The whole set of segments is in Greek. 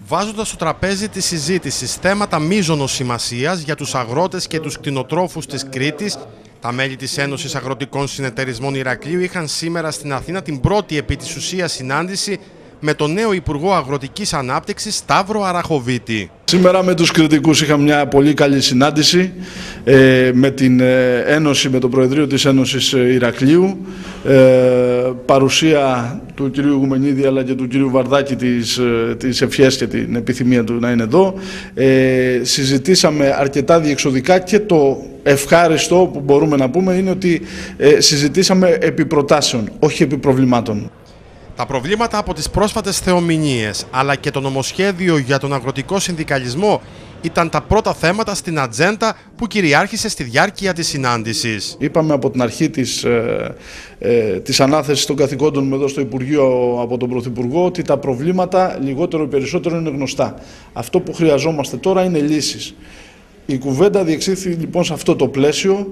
Βάζοντας στο τραπέζι της συζήτησης θέματα μείζωνος σημασίας για τους αγρότες και τους κτηνοτρόφους της Κρήτης, τα μέλη της Ένωσης Αγροτικών Συνεταιρισμών Ηρακλείου είχαν σήμερα στην Αθήνα την πρώτη επί της ουσίας συνάντηση με τον νέο Υπουργό Αγροτικής Ανάπτυξης Σταύρο Αραχοβίτη. Σήμερα με τους κριτικούς είχαμε μια πολύ καλή συνάντηση με την Ένωση, με το Προεδρείο της Ένωσης Ηρακλείου, παρουσία του κ. Γουμενίδη αλλά και του κ. Βαρδάκη τις ευχές και την επιθυμία του να είναι εδώ. Συζητήσαμε αρκετά διεξοδικά και το ευχάριστο που μπορούμε να πούμε είναι ότι συζητήσαμε επί προτάσεων, όχι επί προβλημάτων. Τα προβλήματα από τις πρόσφατες θεομηνίες αλλά και το νομοσχέδιο για τον αγροτικό συνδικαλισμό ήταν τα πρώτα θέματα στην ατζέντα που κυριάρχησε στη διάρκεια της συνάντησης. Είπαμε από την αρχή της ανάθεσης των καθηκόντων εδώ στο Υπουργείο από τον Πρωθυπουργό ότι τα προβλήματα λιγότερο ή περισσότερο είναι γνωστά. Αυτό που χρειαζόμαστε τώρα είναι λύσεις. Η κουβέντα διεξήχθη λοιπόν σε αυτό το πλαίσιο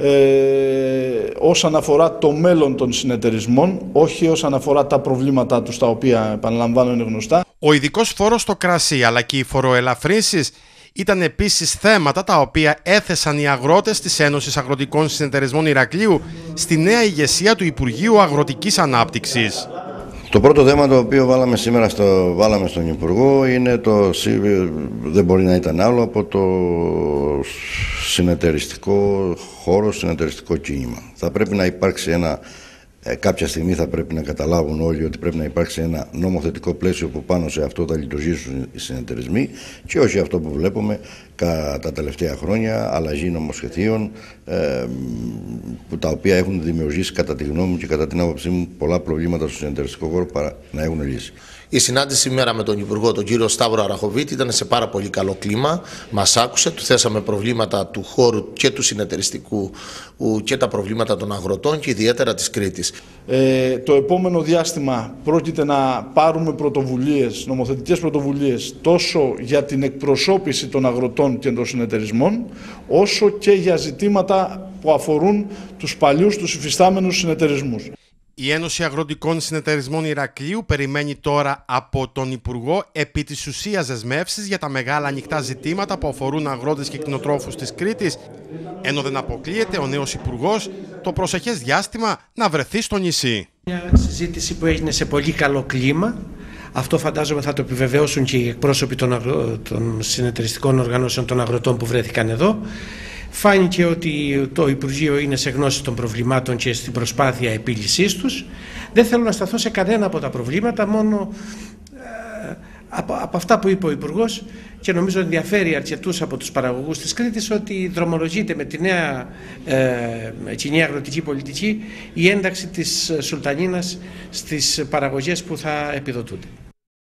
όσον αφορά το μέλλον των συνεταιρισμών, όχι όσον αφορά τα προβλήματά τους, τα οποία επαναλαμβάνω είναι γνωστά. Ο ειδικός φόρος στο κρασί αλλά και οι φοροελαφρύνσεις ήταν επίσης θέματα τα οποία έθεσαν οι αγρότες της Ένωσης Αγροτικών Συνεταιρισμών Ηρακλείου στη νέα ηγεσία του Υπουργείου Αγροτικής Ανάπτυξης. Το πρώτο θέμα το οποίο βάλαμε σήμερα στον Υπουργό είναι δεν μπορεί να ήταν άλλο από το συνεταιριστικό χώρο, συνεταιριστικό κίνημα. Θα πρέπει να υπάρξει κάποια στιγμή θα πρέπει να καταλάβουν όλοι ότι πρέπει να υπάρξει ένα νομοθετικό πλαίσιο που πάνω σε αυτό θα λειτουργήσουν οι συνεταιρισμοί και όχι αυτό που βλέπουμε τα τελευταία χρόνια, αλλαγή νομοσχεδίων τα οποία έχουν δημιουργήσει κατά τη γνώμη μου και κατά την άποψή μου πολλά προβλήματα στο συνεταιριστικό χώρο παρά να έχουν λύσει. Η συνάντηση σήμερα με τον Υπουργό, τον κύριο Σταύρο Αραχοβίτη, ήταν σε πάρα πολύ καλό κλίμα. Μας άκουσε, του θέσαμε προβλήματα του χώρου και του συνεταιριστικού και τα προβλήματα των αγροτών και ιδιαίτερα της Κρήτης. Το επόμενο διάστημα πρόκειται να πάρουμε πρωτοβουλίες, νομοθετικές πρωτοβουλίες, τόσο για την εκπροσώπηση των αγροτών και των συνεταιρισμών, όσο και για ζητήματα που αφορούν τους παλιούς, τους υφιστάμενους συνεταιρισμούς. Η Ένωση Αγροτικών Συνεταιρισμών Ηρακλείου περιμένει τώρα από τον Υπουργό επί της ουσίας δεσμεύσεις για τα μεγάλα ανοιχτά ζητήματα που αφορούν αγρότες και κτηνοτρόφους της Κρήτης, ενώ δεν αποκλείεται ο νέος Υπουργός το προσεχές διάστημα να βρεθεί στο νησί. Μια συζήτηση που έγινε σε πολύ καλό κλίμα. Αυτό φαντάζομαι θα το επιβεβαιώσουν και οι εκπρόσωποι των συνεταιριστικών οργανώσεων των αγροτών που βρέθηκαν εδώ. Φάνηκε ότι το Υπουργείο είναι σε γνώση των προβλημάτων και στην προσπάθεια επίλυσής τους. Δεν θέλω να σταθώ σε κανένα από τα προβλήματα, μόνο από αυτά που είπε ο Υπουργός, και νομίζω ενδιαφέρει αρκετούς από τους παραγωγούς της Κρήτης ότι δρομολογείται με τη νέα κοινή αγροτική πολιτική η ένταξη της Σουλτανίνας στις παραγωγές που θα επιδοτούνται.